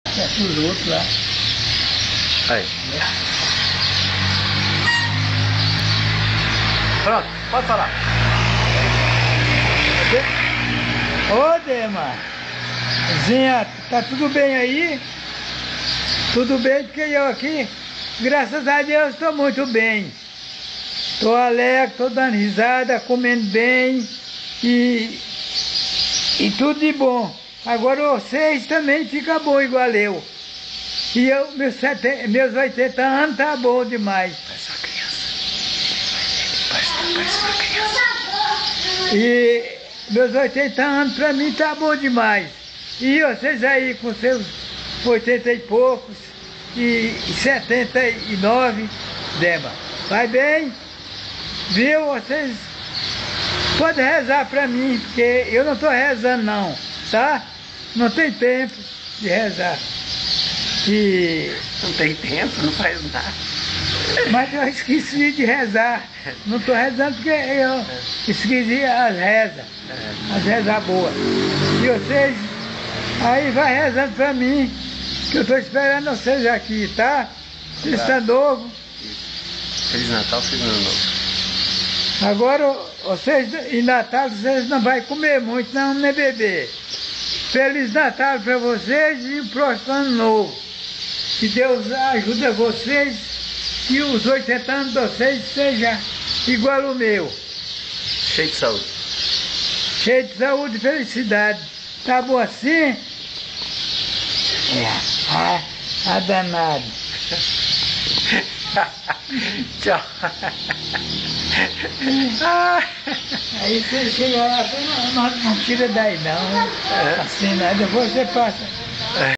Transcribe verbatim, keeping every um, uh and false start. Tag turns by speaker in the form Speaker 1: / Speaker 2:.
Speaker 1: É pros outros lá.
Speaker 2: Aí. Pronto, pode falar.
Speaker 1: Ô, Dema, Zinha, tá tudo bem aí? Tudo bem, porque eu aqui, graças a Deus, estou muito bem. Estou alegre, estou dando risada, comendo bem e, e tudo de bom. Agora vocês também ficam bom igual eu. E eu, meus, setenta, meus oitenta anos tá bom demais.
Speaker 2: Parece uma criança. Parece, parece uma criança.
Speaker 1: E meus oitenta anos pra mim tá bom demais. E vocês aí com seus oitenta e poucos e setenta e nove, Dema, vai bem? Viu? Vocês podem rezar pra mim, porque eu não tô rezando não, tá? Não tem tempo de rezar. E...
Speaker 2: Não tem tempo, não faz nada.
Speaker 1: Mas eu esqueci de rezar. Não estou rezando porque eu esqueci as rezas. As rezas boas. E vocês aí vai rezando para mim, que eu estou esperando vocês aqui, tá? Vocês estão novos.
Speaker 2: Feliz Natal, Feliz Ano Novo.
Speaker 1: Agora vocês, em Natal, vocês não vão comer muito, não, nem beber. Feliz Natal para vocês e um próximo ano novo. Que Deus ajude vocês e os oitenta anos de vocês sejam igual o meu.
Speaker 2: Cheio de saúde.
Speaker 1: Cheio de saúde e felicidade. Tá bom assim? É, ah, ah danado.
Speaker 2: Tchau.
Speaker 1: Aí você chega lá, não, não, não tira daí não. Assim, né? Depois você passa.